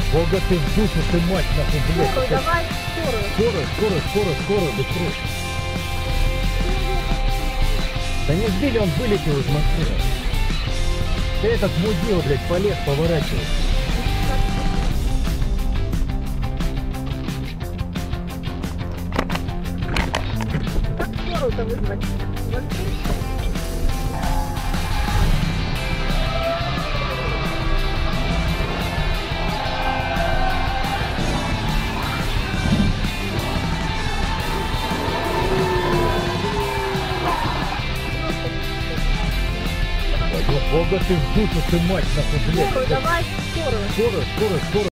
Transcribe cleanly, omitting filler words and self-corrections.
Бога ты в душу, ты мать, нахуй, блядь. Скорую, давай, скорую. Быстрее. Да не сбили, он вылетел из машины. Да этот мудил, блядь, полез, поворачивает. Как скорую-то вызвать? Бога ты в душу, ты мать, нахуй, блядь. Скорую, давай, скорую. Скорую.